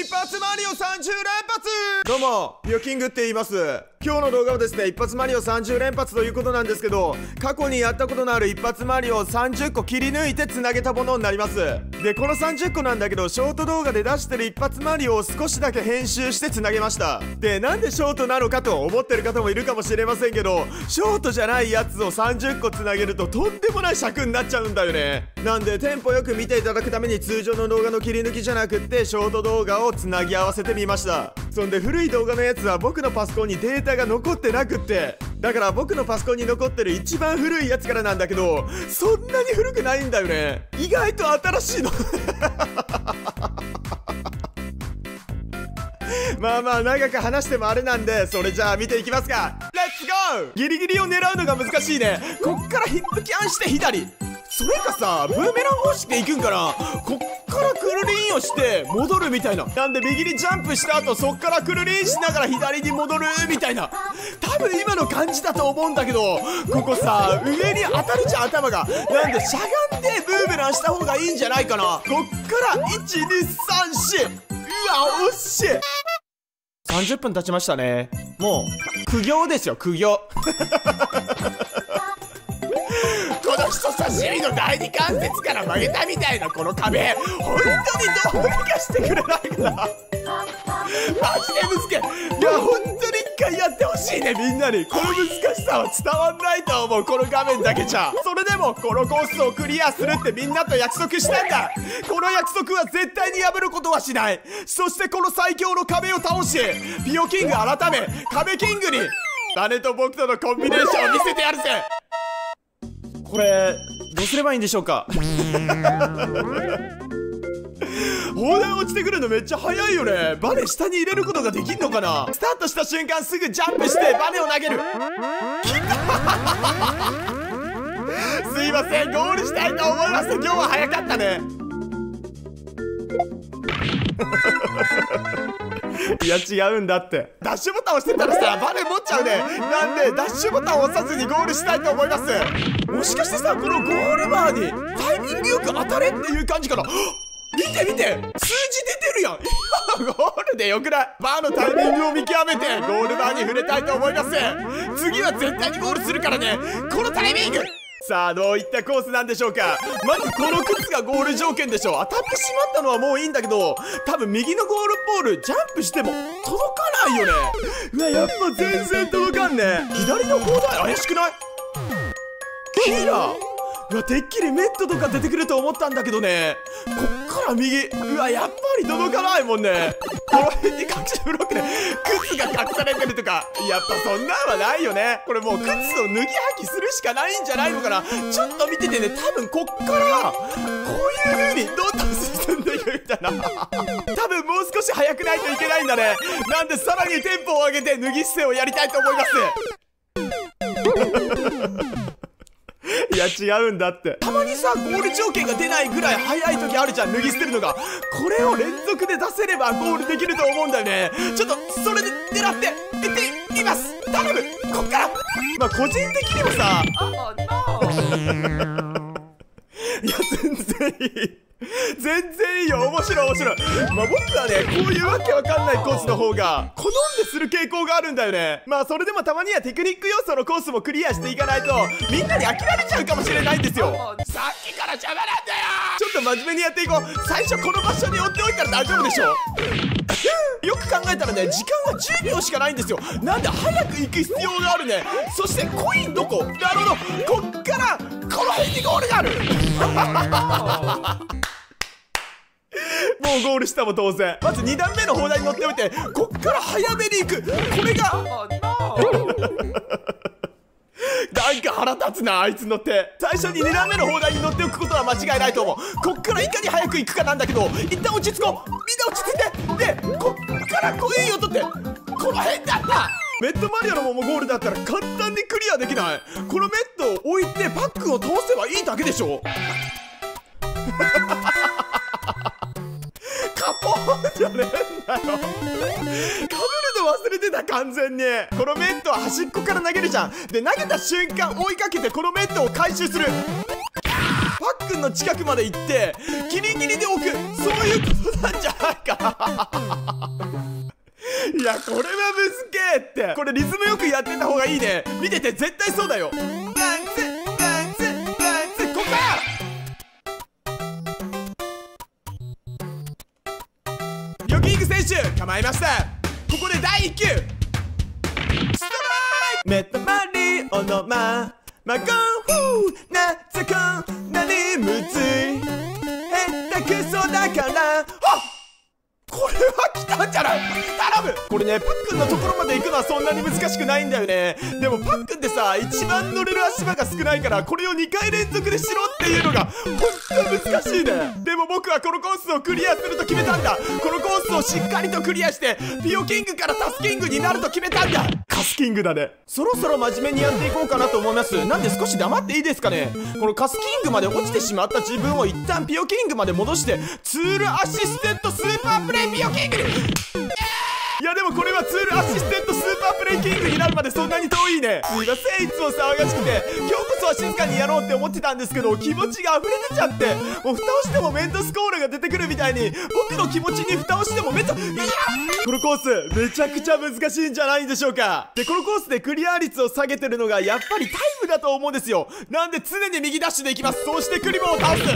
一発マリオ30連発。どうもピオキングって言います。今日の動画はですね、一発マリオ30連発ということなんですけど、過去にやったことのある一発マリオを30個切り抜いてつなげたものになります。でこの30個なんだけど、ショート動画で出してる一発マリオを少しだけ編集してつなげました。でなんでショートなのかと思ってる方もいるかもしれませんけど、ショートじゃないやつを30個つなげるととんでもない尺になっちゃうんだよね。なんでテンポよく見ていただくために通常の動画の切り抜きじゃなくってショート動画をつなぎ合わせてみました。そんで古い動画のやつは僕のパソコンにデータが残ってなくって、だから僕のパソコンに残ってる一番古いやつからなんだけど、そんなに古くないんだよね。意外と新しいのまあまあ長く話してもあれなんで、それじゃあ見ていきますか。レッツゴー。ギリギリを狙うのが難しいね。こっからヒップキャンして左、それかさブーメラン方式で行くんかな。こっからクルリンをして戻るみたいな。なんで右にジャンプした後そっからクルリンしながら左に戻るみたいな。多分今の感じだと思うんだけど、ここさ上に当たるじゃん頭が。なんでしゃがんでブーメランした方がいいんじゃないかな。こっから1、2、3、4。うわ惜しい。30分経ちましたね。もう苦行ですよ、苦行この人差し指の第二関節から曲げたみたいなこの壁、本当にどうにかしてくれないかなマジで難しい。いや本当に一回やってほしいね、みんなに。この難しさは伝わんないと思う、この画面だけじゃ。それでもこのコースをクリアするってみんなと約束したんだ。この約束は絶対に破ることはしない。そしてこの最強の壁を倒し、ピオキング改め壁キングに姉と僕とのコンビネーションを見せてやるぜ。これどうすればいいんでしょうか砲弾落ちてくるのめっちゃ早いよね。バネ下に入れることができんのかな。スタートした瞬間すぐジャンプしてバネを投げるすいません、ゴールしたいと思います。今日は早かったねいや違うんだって。ダッシュボタン押してたらさバネ持っちゃうね。なんでダッシュボタンを押さずにゴールしたいと思います。もしかしてさこのゴールバーにタイミングよく当たれっていう感じかな。見て見て数字出てるやんゴールでよくない。バーのタイミングを見極めてゴールバーに触れたいと思います。次は絶対にゴールするからね、このタイミング。さあどういったコースなんでしょうか。まずこの靴がゴール条件でしょ。当たってしまったのはもういいんだけど、多分右のゴールポールジャンプしても届かないよね。うわやっぱ全然届かんね。左の砲台怪しくない？キーラー、うわてっきりメットとか出てくると思ったんだけどね。こっから右、うわやっぱり届かないもんね。この辺に隠しブロックで靴が隠されてるとか、やっぱそんなんはないよね。これもう靴を脱ぎ履きするしかないんじゃないのかな。ちょっと見ててね、多分こっからこういう風にどんどん進んでいくみたいな多分もう少し速くないといけないんだね。なんでさらにテンポを上げて脱ぎ姿勢をやりたいと思いますいや違うんだって。たまにさゴール条件が出ないぐらい速い時あるじゃん、脱ぎ捨てるのが。これを連続で出せればゴールできると思うんだよね。ちょっとそれで狙っていってみます。頼む、こっから。まあ個人的にもさいや全然いい全然いいよ、面白い面白い。まあ僕はねこういうわけわかんないコースの方が好んでする傾向があるんだよね。まあそれでもたまにはテクニック要素のコースもクリアしていかないとみんなに飽きられちゃうかもしれないんですよ。さっきから邪魔なんだよ。ちょっと真面目にやっていこう。最初この場所に置いておいたら大丈夫でしょよく考えたらね時間は10秒しかないんですよ。なんで早く行く必要があるね。そしてコインどこ。なるほど、こっからこの辺にゴールがあるもうゴールしたも当然。まず2段目の砲台に乗っておいて、こっから早めに行く。これがなんか腹立つなあいつ乗って。最初に2段目の砲台に乗っておくことは間違いないと思う。こっからいかに早く行くかなんだけど、一旦落ち着こう。みんな落ち着いて。でこっからコインを取って、この辺だった。メットマリアのもゴールだったら簡単にクリアできない。このメットを置いてパックを通せばいいだけでしょカポーンじゃねえんだよ。かぶるの忘れてた完全に。このメットは端っこから投げるじゃん。で投げた瞬間追いかけてこのメットを回収する。パックンの近くまで行ってギリギリで置く。そういうことなんじゃないかないやこれはむずけーって。これリズムよくやってた方がいいね。見てて絶対そうだよ。ダンスダンスダンス、ここか。ヨキング選手構えました。ここで第1球ストライク。メタマリオのまゴンフーなぜこんなにむずい、下手くそだからあっ、これは来たんじゃない？頼む。これね、パックンのところまで行くのはそんなに難しくないんだよね。でもパックンってさ、一番乗れる足場が少ないから、これを2回連続でしろっていうのがほんと難しいね。でも僕はこのコースをクリアすると決めたんだ。このコースをしっかりとクリアしてピオキングからタスキングになると決めたんだ。カスキングだね。そろそろ真面目にやっていこうかなと思います。なんで少し黙っていいですかね。このカスキングまで落ちてしまった自分を一旦ピオキングまで戻して、ツールアシステントスーパープレイピオキングにいやでもこれはツールアシステントスーパープレイキングになるまでそんなに遠いね。すいません、いつも騒がしくて。今日こそは静かにやろうって思ってたんですけど、気持ちが溢れ出ちゃって、もう蓋をしてもメントスコーラが出てくるみたいに、僕の気持ちに蓋をしてもいや、このコースめちゃくちゃ難しいんじゃないんでしょうか。でこのコースでクリア率を下げてるのがやっぱりタイムだと思うんですよ。なんで常に右ダッシュでいきます。そうしてクリボーを倒す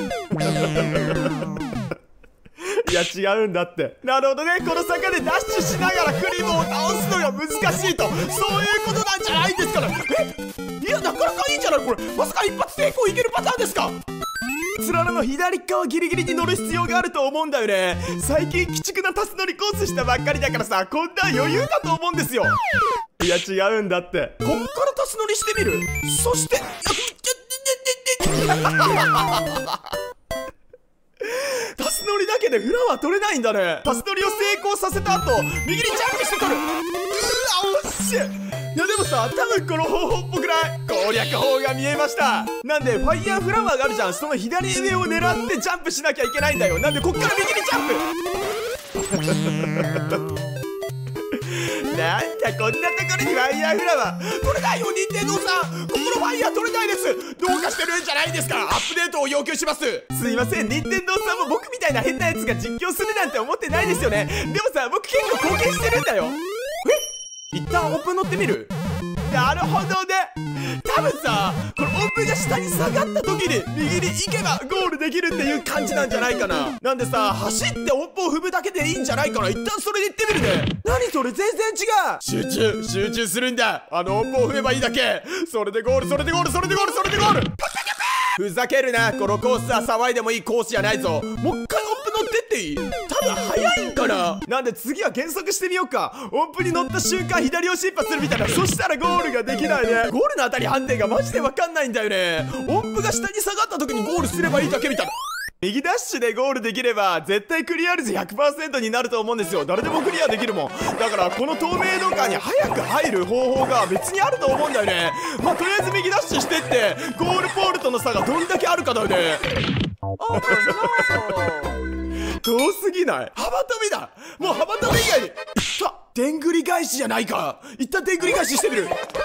いや違うんだって。なるほどね。この坂でダッシュしながらクリボーを倒すのが難しいと、そういうことなんじゃないんですから。いやなかなかいいんじゃない。これまさか一発成功いけるパターンですか。つららの左側ギリギリに乗る必要があると思うんだよね。最近鬼畜なタス乗りコースしたばっかりだからさ、こんな余裕だと思うんですよ。いや違うんだって。こっからタス乗りしてみる。そしてタス乗りだけでフラワー取れないんだね。タス乗りを成功させた後右にジャンプして取る。惜しい。いやでもさ、多分この方法っぽくない？攻略法が見えました。なんでファイヤーフラワーがあるじゃん。その左上を狙ってジャンプしなきゃいけないんだよ。なんでこっから右にジャンプなんだこんなところにファイヤーフラワー取れないよ。任天堂さん、ここのファイヤー取れないです。どうかしてるんじゃないですか。アップデートを要求します。すいません、任天堂さんも僕みたいな変なやつが実況するなんて思ってないですよね。でもさ、僕結構貢献してるんだよ。一旦オープン乗ってみる。なるほどね。多分さ、この音符が下に下がった時に右に行けばゴールできるっていう感じなんじゃないかな。なんでさ、走って音符を踏むだけでいいんじゃないかな。一旦それで行ってみるね。何それ、全然違う。集中するんだ。あの音符を踏めばいいだけ。それでゴール、それでゴール、それでゴール、それでゴール。ふざけるな。このコースは騒いでもいいコースじゃないぞ。もう一回音符乗ってっていい？多分早いんかな。なんで次は減速してみようか。音符に乗った瞬間左をシンパするみたいな。そしたらゴールができないね。ゴールの当たり判定がマジで分かんないんだよね。音符が下に下がった時にゴールすればいいだけみたいな。右ダッシュでゴールできれば絶対クリア率 100% になると思うんですよ。誰でもクリアできるもん。だからこの透明度下に早く入る方法が別にあると思うんだよね。まあとりあえず右ダッシュしてってゴールポールとの差がどれだけあるかだよね。遠すぎない？幅跳びだ。もう幅跳び以外にでんぐり返しじゃないか。一旦でんぐり返ししてみる。い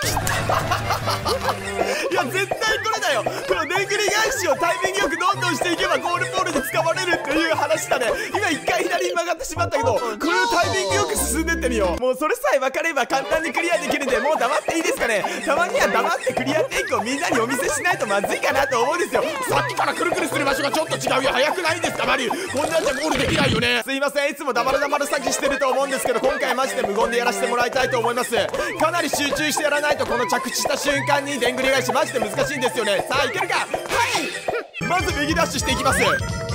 や絶対これだよ。このでんぐり返しをタイミングよくどんどんしていけばゴールポールで掴まれるっていう話だね。今一回左に曲がってしまったけど、これをタイミングよく進んでってみよう。もうそれさえ分かれば簡単にクリアできるんで、もう黙っていいですかね。たまには黙ってクリアテイクをみんなにお見せしないとまずいかなと思うんですよ。さっきからくるくるする場所がちょっと違うよ。早くないんですかマリュー。こんなんじゃゴールできないよね。すいません、いつも黙る詐欺してると思うんですけど、今回マジで無言でやらせてもらいたいと思います。かなり集中してやらないとこの着地した瞬間にでんぐり返しマジで難しいんですよね。さあいけるか。はい、まず右ダッシュしていきます。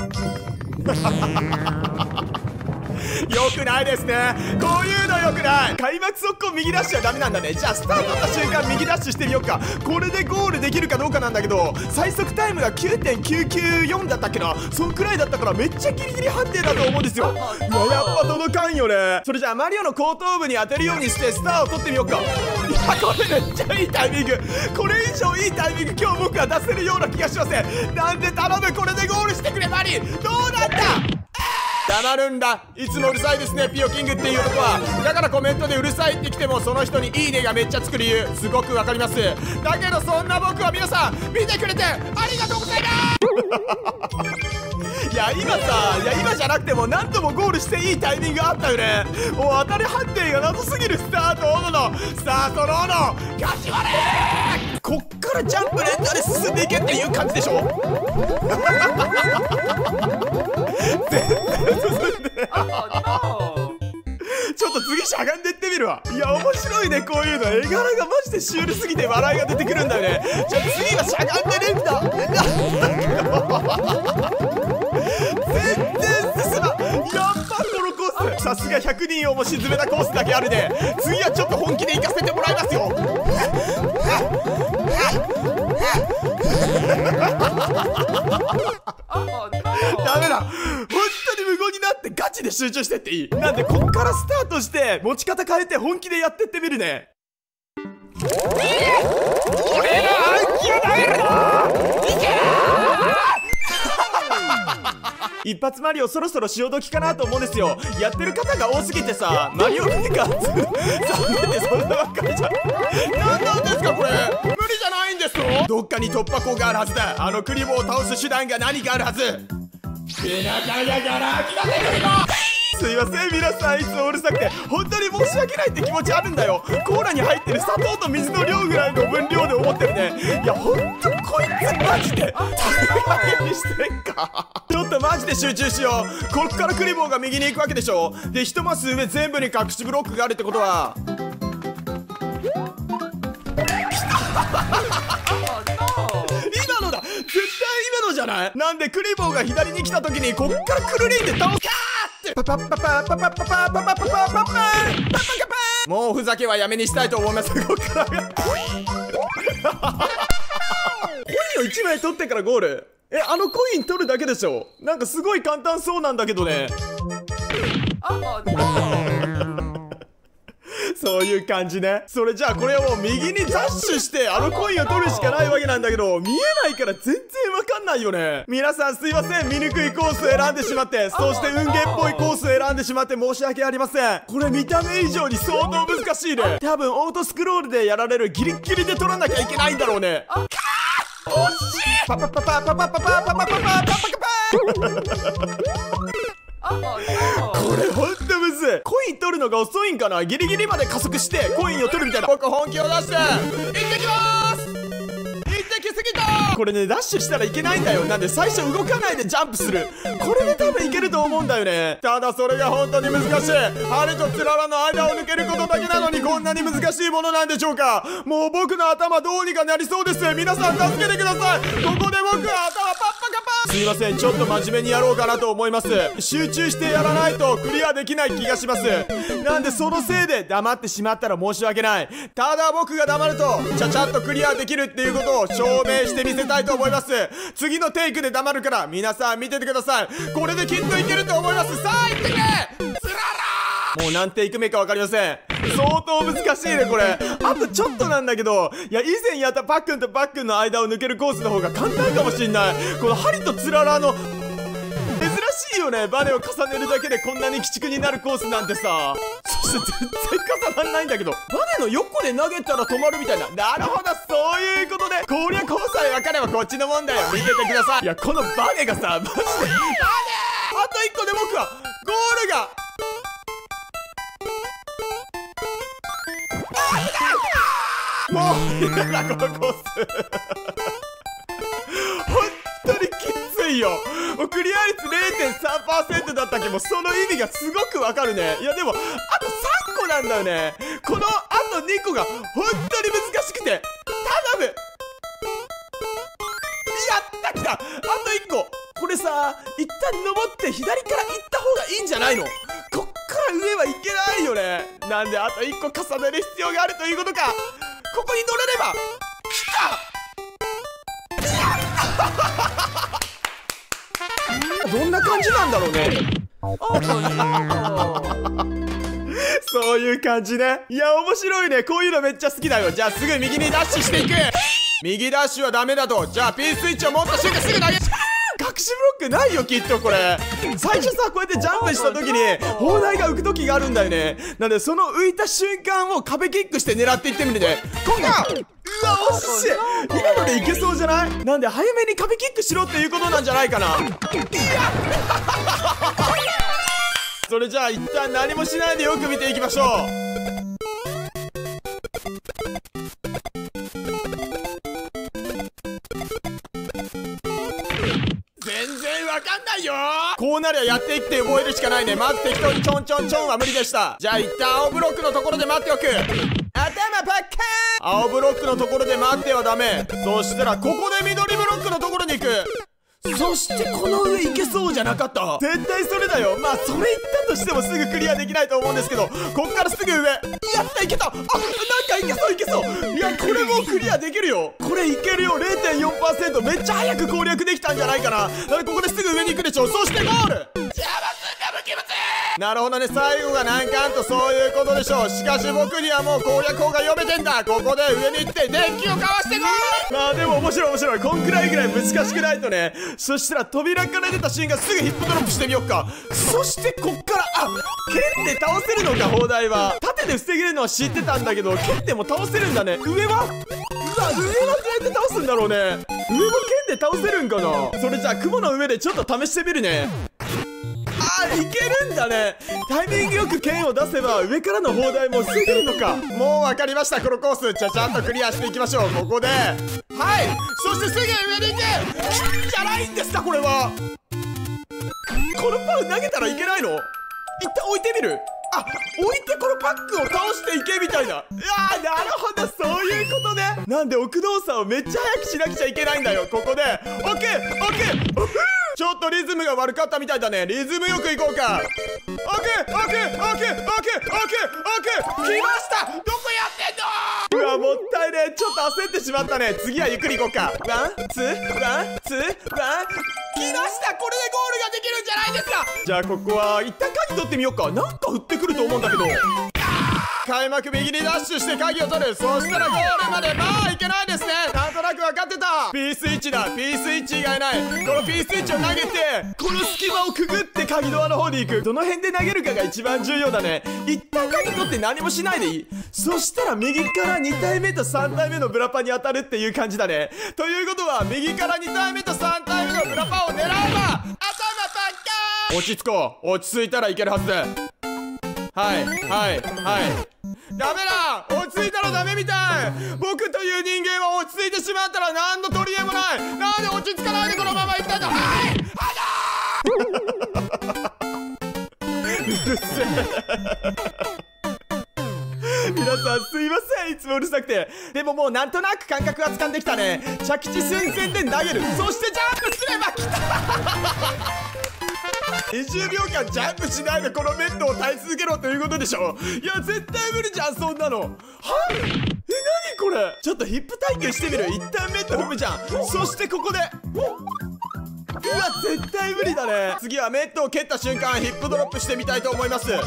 よくないですね。こういうのよくない。開幕速攻右ダッシュはダメなんだね。じゃあスタートした瞬間右ダッシュしてみようか。これでゴールできるかどうかなんだけど、最速タイムが 9.994 だったっけな。そんくらいだったからめっちゃギリギリ判定だと思うんですよ。いややっぱ届かんよね。それじゃあマリオの後頭部に当てるようにしてスターを取ってみようか。いやこれめっちゃいいタイミング。これ以上いいタイミング今日僕は出せるような気がしません。なんで頼む、これでゴールしてくれマリ。どうなんだ。 黙るんだ。いつもうるさいですねピオキングっていう男は。だからコメントでうるさいって来てもその人にいいねがめっちゃつく理由すごくわかります。だけどそんな僕は皆さん見てくれてありがとうございますいや今じゃなくても何度もゴールしていいタイミングあったよね。もう当たり判定が謎すぎるスタートオノのスタートのオノガチ割れ。こっからジャンプ連打で進んでいけっていう感じでしょ全然進んでないちょっと次しゃがんでってみるわ。いや面白いねこういうの。絵柄がマジでシュールすぎて笑いが出てくるんだよね。じゃあ次はしゃがんでるんだ全然進まん。やっぱこのコースさすが100人をも沈めたコースだけあるね。次はちょっと本気で行かせてもらいますよダメだ、本当に無言になってガチで集中してっていい。なんでこっからスタートして持ち方変えて本気でやってってみるね。俺の暗記を投げるな。いけ一発マリオそろそろ潮時かなと思うんですよ。やってる方が多すぎてさ、マリオメーカー残念でそんなばっかりじゃん。何なんですかこれ。無理じゃないんですよ。どっかに突破口があるはずだ。あのクリボーを倒す手段が何かあるはず。背中がガラ空きだねクリボー。すいません皆さん、いつもうるさくて本当に申し訳ないって気持ちあるんだよ。コーラに入ってる砂糖と水の量ぐらいの分量で思ってるね。いやほんとこいつマジで大変にしてんかちょっとマジで集中しよう。こっからクリボーが右に行くわけでしょ。で一マス上全部に隠しブロックがあるってことは今のだ、絶対今のじゃない。なんでクリボーが左に来た時にこっからクルリンで倒すかーってパパッパパパパパパパパパパパパパパ。もうふざけはやめにしたいと思います。こっからコインを1枚取ってからゴール。あのコイン取るだけでしょ。なんかすごい簡単そうなんだけどね。そういう感じね。それじゃあこれをもう右にダッシュしてあのコインを取るしかないわけなんだけど、見えないから全然わかんないよね。皆さんすいません、見にくいコースを選んでしまって、そして運ゲーっぽいコースを選んでしまって申し訳ありません。これ見た目以上に相当難しいね。多分オートスクロールでやられるギリッギリで取らなきゃいけないんだろうね。惜しい。パパパパパパパパパパパパパパこれほんとむずい。コイン取るのが遅いんかな。ギリギリまで加速してコインを取るみたいな。僕本気を出して行ってきまーす。行ってきすぎた。これねダッシュしたらいけないんだよ。なんで最初動かないでジャンプする。これで多分いけると思うんだよね。ただそれが本当に難しい。針とつららの間を抜けることだけなのにこんなに難しいものなんでしょうか。もう僕の頭どうにかなりそうです。皆さん助けてください。ここで僕は頭パッパカパ。すいません、ちょっと真面目にやろうかなと思います。集中してやらないとクリアできない気がします。なんでそのせいで黙ってしまったら申し訳ない。ただ僕が黙るとちゃちゃっとクリアできるっていうことを証明してみせたいと思います。次のテイクで黙るから皆さん見ててください。これできっといけると思います。さあ行ってくれつらら。もう何テイク目か分かりません。相当難しいねこれ。あとちょっとなんだけど、いや以前やったパックンとパックンの間を抜けるコースの方が簡単かもしんない。この針とつららの珍しいよね。バネを重ねるだけでこんなに鬼畜になるコースなんてさ。そして全然重ならないんだけど、バネの横で投げたら止まるみたいな。なるほど、そういうことで攻略法さえ分かればこっちのもんだよ。見ててください。いやこのバネがさマジでバネ。あと1個で僕はゴールがもう嫌だこのコース本当にきついよ。もうクリア率 0.3% だったけどその意味がすごくわかるね。いやでもあと3個なんだよね。このあと2個が本当に難しくて頼む。やったきた。あと1個。これさ一旦登って左から行った方がいいんじゃないの。こっから上はいけないよね。なんであと1個重ねる必要があるということか。ここに乗れれば来たどんな感じなんだろうね。そういう感じね。いや面白いね。こういうのめっちゃ好きだよ。じゃあすぐ右にダッシュしていく。右ダッシュはダメだと。じゃあピンスイッチを持った瞬間すぐ投げガしブロックないよきっとこれ。最初さこうやってジャンプした時に砲台が浮く時があるんだよね。なんでその浮いた瞬間を壁キックして狙っていってみるね。こんなうわ惜しい。今のでいけそうじゃない？なんで早めに壁キックしろっていうことなんじゃないかな。いやそれじゃあ一旦何もしないでよく見ていきましょう。全然わかんないよ。こうなりゃやっていって覚えるしかないね。まず適当にちょんちょんちょんは無理でした。じゃあ一旦青ブロックのところで待っておく。頭パッカーン。青ブロックのところで待ってはダメ。そしたらここで緑ブロックのところに行く。そしてこの上行けそうじゃなかった。絶対それだよ。まあそれ言ったとしてもすぐクリアできないと思うんですけど、こっからすぐ上。やったいけた。あ、なんかいけそういけそう。いやこれもうクリアできるよ。これいけるよ。 0.4% めっちゃ早く攻略できたんじゃないかな。だからここですぐ上に行くでしょ。そしてゴール。邪魔すんだムキムキ。なるほどね、最後が難関とそういうことでしょう。しかし僕にはもう攻略法が読めてんだ。ここで上に行って電気をかわしてゴール。まあでも面白い面白い。こんくらいぐらい難しくないとね。そしたら扉から出たシーンがすぐヒップドロップしてみよっか。そしてこっから剣で倒せるのか。砲台は盾で防げるのは知ってたんだけど、剣でも倒せるんだね。上はうわ、上はどうやって倒すんだろうね。上も剣で倒せるんかな。それじゃあ雲の上でちょっと試してみるね。いけるんだね。タイミングよく剣を出せば上からの砲台も防げるのか。もう分かりました。このコースちゃんとクリアしていきましょう。ここではい、そしてすぐ上に行け。じゃないんですかこれは。このパウ投げたらいけないの？一旦置いてみる。置いてこのパックを倒していけみたいな。いやーなるほど、そういうことね。なんで奥動作をめっちゃ早くしなくちゃいけないんだよ。ここでオッケーオッケー。ちょっとリズムが悪かったみたいだね。リズムよくいこうか。オッケーオッケーオッケーオッケーオッケーオッケーオッケー。来ました。どこやってんの？うわもったいね。ちょっと焦ってしまったね。次はゆっくりいこうか。ワンツーワンツーワン。来ました。これでゴールができるんじゃないですか。じゃあここは一旦鍵取ってみようか。なんか降ってくると思うんだけど。開幕右にダッシュして鍵を取る。そしたらゴールまでまあいけないですね。なんとなく分かってた。P スイッチだ。P スイッチ以外ない。この P スイッチを投げてこの隙間をくぐって鍵ドアの方に行く。どの辺で投げるかが一番重要だね。一旦鍵取って何もしないでいい。そしたら右から2体目と3体目のブラパに当たるっていう感じだね。ということは右から2体目と3体目のブラパを狙えば頭パッカーン。落ち着こう。落ち着いたらいけるはずだ。はいはいはい。ダメだ。落ち着いたらダメみたい。僕という人間は落ち着いてしまったら何の取り柄もない。なんで落ち着かないでこのまま行ったんだ。はい。うるせえ。皆さんすいません、いつもうるさくて。でももうなんとなく感覚が掴んできたね。着地寸前で投げる。そしてジャンプすれば来た。20秒間ジャンプしないでこのベッドを耐え続けろということでしょ。いや絶対無理じゃんそんなの。は何これ。ちょっとヒップ体験してみる。一旦ベッド踏むじゃん。そしてここでうわ絶対無理だね。次はメットを蹴った瞬間ヒップドロップしてみたいと思います。はい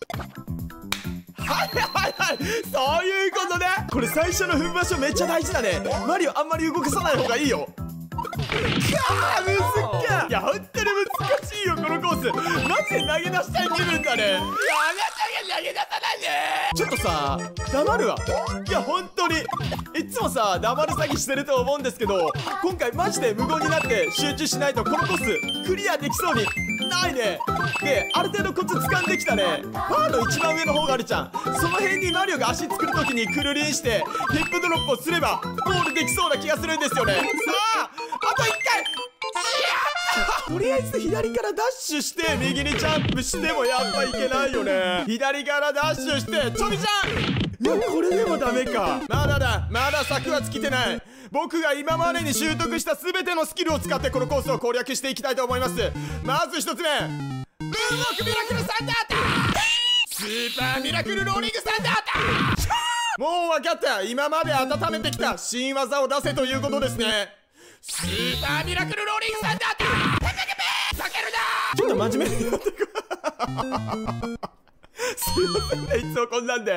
はいはい、そういうことね。これ最初の踏む場所めっちゃ大事だね。マリオあんまり動かさない方がいいよ。むずっか。いや本当に難しいよこのコース。マジで投げ出したい気分だね。いやあなたが投げ出さないで。ちょっとさ黙るわ。いや本当にいつもさ黙る詐欺してると思うんですけど、今回マジで無言になって集中しないとこのコースクリアできそうにないね。である程度コツ掴んできたね。バーの一番上の方があるじゃん。その辺にマリオが足作る時にクルリンしてヒップドロップをすればゴールできそうな気がするんですよね。さああと1回。とりあえず左からダッシュして右にジャンプしてもやっぱいけないよね。左からダッシュしてちょびちゃん。いやこれでもダメか。まだだまだ策は尽きてない。僕が今までに習得した全てのスキルを使ってこのコースを攻略していきたいと思います。まず1つ目、ムーンウォークミラクルサンダーアタック。スーパーミラクルローリングサンダーアタック。もう分かった。今まで温めてきた新技を出せということですね。スーパーミラクルローリングサンダーアタック。避けるな。ちょっと真面目になってくすいませんねいつもこんなんで。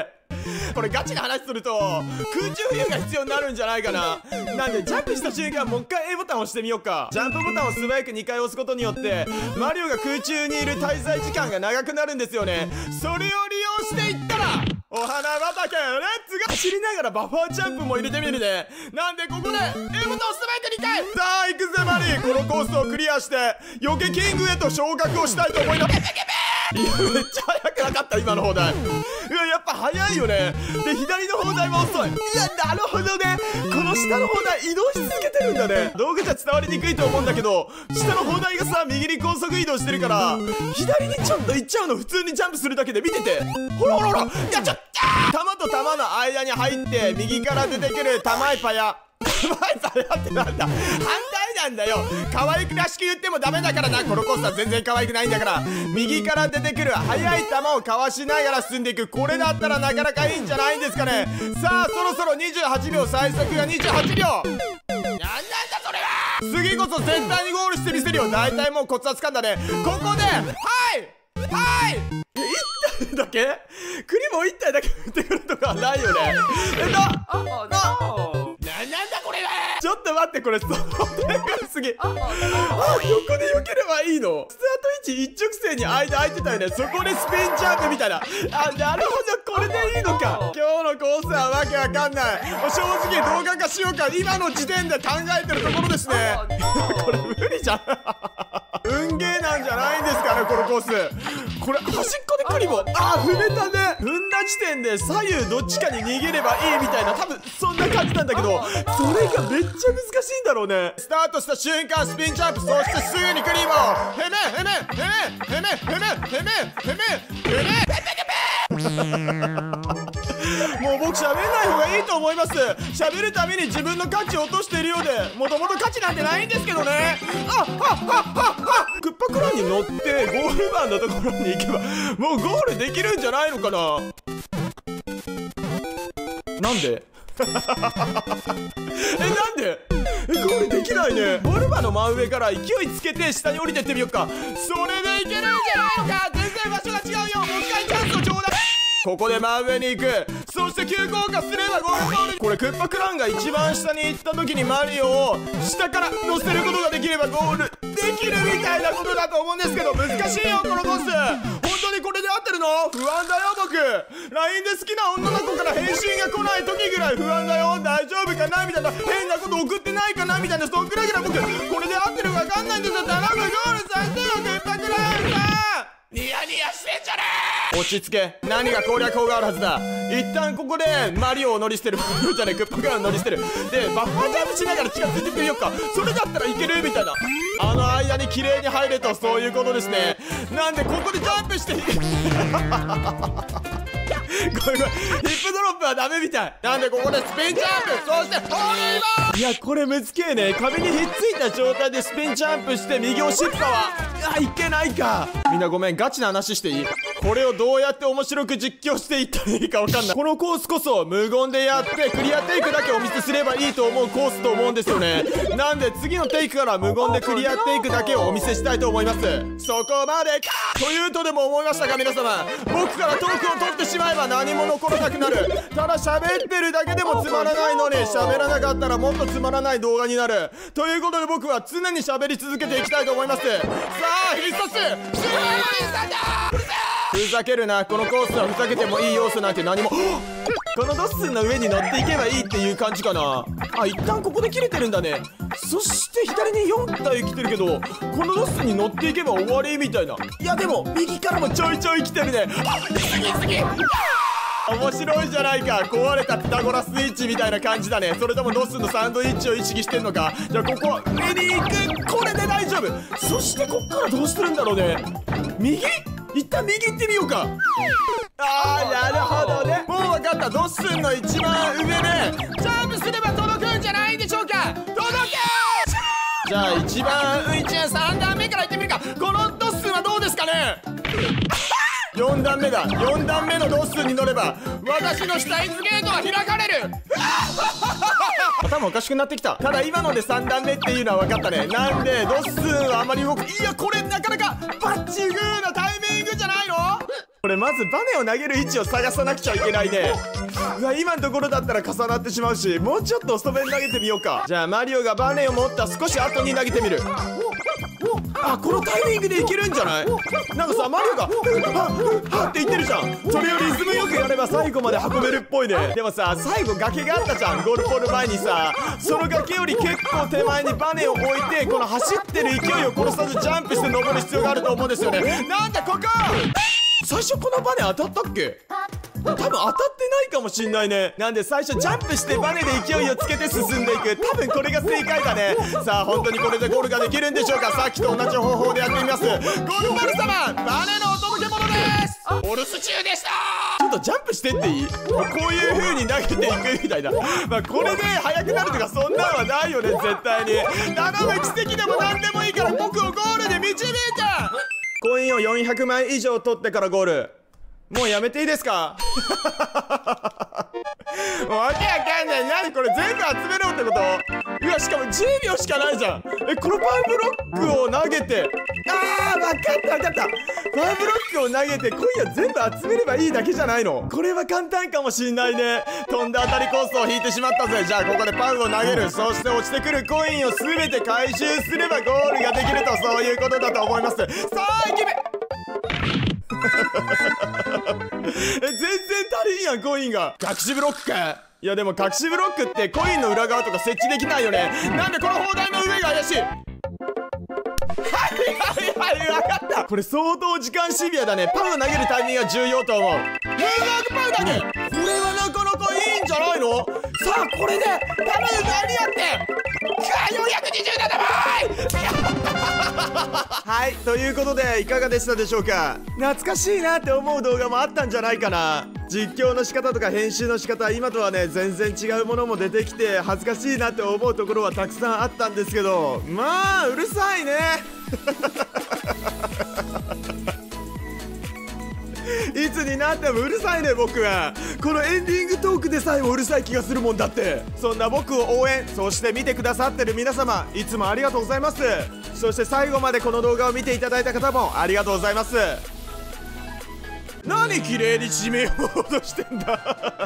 これガチな話すると空中浮遊が必要になるんじゃないかな。なんでジャンプした瞬間もう一回 A ボタンを押してみようか。ジャンプボタンを素早く2回押すことによってマリオが空中にいる滞在時間が長くなるんですよね。それを利用していったらお花畑レッツが走りながらバッファージャンプも入れてみるね。なんでここで A ボタンを素早く2回。さあ行くぜマリー。このコースをクリアして余計キングへと昇格をしたいと思います。いやめっちゃ速くなかった今の砲台。いややっぱ速いよね。で左の砲台も遅い。いやなるほどね。この下の砲台移動し続けてるんだね。道具じゃ伝わりにくいと思うんだけど下の砲台がさ右に高速移動してるから左にちょっと行っちゃうの。普通にジャンプするだけで見てて。ほらほらほら。いやちょっ弾と弾の間に入って右から出てくる玉井パヤ。玉井パヤってなんだ。反対なんだよ。可愛くらしく言ってもダメだからな。このコースは全然可愛くないんだから。右から出てくる速い球をかわしながら進んでいく。これだったらなかなかいいんじゃないんですかね。さあそろそろ28秒、最速が28秒。なんだそれは。次こそ絶対にゴールしてみせるよ。大体もうコツはつかんだね。ここではい1体だけクリボー1体だけ振ってくるとかないよね。なんだこれは。ちょっと待って、これそうでかすぎ。横で避ければいいの。スタート位置一直線に間空いてたよね。そこでスピンジャンプみたいな。なるほど、これでいいのか。今日のコースはわけわかんない。正直動画化しようか今の時点で考えてるところですね。これ無理じゃん。運ゲーなんじゃないんですかねこのコース。これ端っこでクリボー踏めたね。踏んだ時点で左右どっちかに逃げればいいみたいな多分そんな感じなんだけどそれがめっちゃ難しいんだろうね。スタートした瞬間スピンジャンプ、そしてすぐにクリボーへめもう僕喋んない方がいいと思います。喋るために自分の価値を落としているようでもともと価値なんてないんですけどね。クッパクランに乗ってゴール板のところに行けばもうゴールできるんじゃないのかな。なんでなんでゴールできないね。ゴール板の真上から勢いつけて下に降りてってみようか。それでいけるんじゃないのか。全然場所が違うよ。もう一回チャンスをちょうだい。ここで真上に行く。そして急降下すればゴール。これクッパクランが一番下に行った時にマリオを下から乗せることができればゴールできるみたいなことだと思うんですけど難しいよこのコース。本当にこれで合ってるの？不安だよ僕。 LINE で好きな女の子から返信が来ない時ぐらい不安だよ。大丈夫かなみたいな、変なこと送ってないかなみたいな、そんくらい僕これで合ってるか分かんないんですよ。頼むゴールさせてよクッパクランさん。ニヤニヤしてんじゃねえ。落ち着け。何が攻略法があるはずだ。一旦ここでマリオを乗り捨てるじゃねえクッパクランを乗り捨てる。でバッファージャンプしながら近づいてってみようか。それだったらいけるみたいな。あの間に綺麗に入れとそういうことですね。なんでここでジャンプしてごめんヒップドロップはダメみたいなんでここでスピンジャンプ、そしてホールインワン。いやこれむずけえね。壁にひっついた状態でスピンジャンプして右押しっぱはいけないか。みんなごめんガチな話していい？これをどうやって面白く実況していったらいいか分かんない。このコースこそ無言でやってクリアテイクだけお見せすればいいと思うコースと思うんですよね。なんで次のテイクから無言でクリアテイクだけをお見せしたいと思います。そこまでかというとでも思いましたか皆様。僕からトークを取ってしまえば何も残らなくなる。ただ喋ってるだけでもつまらないのに喋らなかったらもっとつまらない動画になるということで僕は常に喋り続けていきたいと思います。さあ必殺ふざけるな。このコースはふざけてもいい要素なんて何もこのドッスンの上に乗っていけばいいっていう感じかな。一旦ここで切れてるんだね。そして左に4体来てるけどこのドッスンに乗っていけば終わりみたいな。いやでも右からもちょいちょい来てるね。面白いじゃないか。壊れたピタゴラスイッチみたいな感じだね。それともドッスンのサンドイッチを意識してんのか。じゃあここ上に行く。これで大丈夫。そしてこっからどうしてるんだろうね。右一旦右行ってみようか。なるほどね。もう分かった。ドッスンの一番上でジャンプすれば届くんじゃないんでしょうか。届けじゃあ一番3段目から行ってみるか。このドッスンはどうですかね。4段目だ。4段目のドッスンに乗れば私の下イズゲートは開かれる。頭おかしくなってきた。ただ今ので3段目っていうのは分かったね。なんでドッスンはあまり動く。いやこれなかなかバッチグーなタイミングじゃないの。 これまずバネを投げる位置を探さなくちゃいけないね。うわ、今のところだったら重なってしまうし、もうちょっと遅めに投げてみようか。じゃあマリオがバネを持った少し後に投げてみる。あ、このタイミングでいけるんじゃない？なんかさ、マリオがはって言ってるじゃん。それをリズムよくやれば最後まで運べるっぽいね。でもさ、最後崖があったじゃん、ゴールポール前にさ。その崖より結構手前にバネを置いて、この走ってる勢いを殺さずジャンプして登る必要があると思うんですよね。なんだここ最初このバネ当たったっけ？多分当たってないかもしんないね。なんで最初ジャンプしてバネで勢いをつけて進んでいく。多分これが正解だね。さあ本当にこれでゴールができるんでしょうか。さっきと同じ方法でやってみます。ゴールパル様、バネのお届け物です。お留守中でした。ちょっとジャンプしてっていい？こういう風に投げていくみたいな。まあこれで速くなるとかそんなんはないよね、絶対に。頼む、奇跡でも何でもいいから僕をゴールで導いて。コインを400枚以上取ってからゴール。もうやめていいですか？もうわけわかんない。何これ、全部集めろってこと？うわ、しかも10秒しかないじゃん。このパンブロックを投げて、あー、わかったわかった。パンブロックを投げてコインを全部集めればいいだけじゃないの？これは簡単かもしんないね。飛んだ当たりコースを引いてしまったぜ。じゃあここでパンを投げる。そして落ちてくるコインを全て回収すればゴールができると、そういうことだと思います。さあ行けべ全然足りんやん、コインが。隠しブロックか。いやでも隠しブロックってコインの裏側とか設置できないよね。なんでこの砲台の上が怪しい。はい、分かった。これ相当時間シビアだね。パンを投げるタイミングが重要と思う。ムーンワークパンだね。これはなかなかいいんじゃないの？さあこれで頼む、何やって427倍はい、ということでいかがでしたでしょうか。懐かしいなって思う動画もあったんじゃないかな。実況の仕方とか編集の仕方、今とはね全然違うものも出てきて恥ずかしいなって思うところはたくさんあったんですけど、まあうるさいねいつになってもうるさいね、僕は。このエンディングトークでさえもうるさい気がするもんだって。そんな僕を応援、そして見てくださってる皆様、いつもありがとうございます。そして最後までこの動画を見ていただいた方もありがとうございます。何綺麗に締めようとしてんだ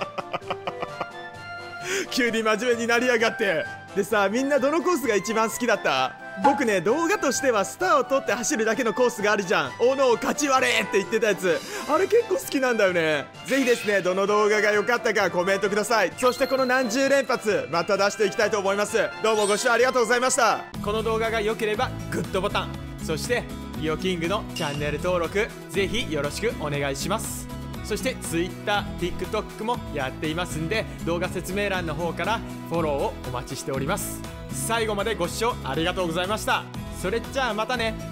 急に真面目になりやがって。でさ、みんなどのコースが一番好きだった？僕ね、動画としてはスターを取って走るだけのコースがあるじゃん。斧を勝ち割れって言ってたやつ、あれ結構好きなんだよね。ぜひですね、どの動画が良かったかコメントください。そしてこの何十連発また出していきたいと思います。どうもご視聴ありがとうございました。この動画が良ければグッドボタン、そしてリオキングのチャンネル登録ぜひよろしくお願いします。そして Twitter、TikTok もやっていますんで、動画説明欄の方からフォローをお待ちしております。最後までご視聴ありがとうございました。それじゃあまたね。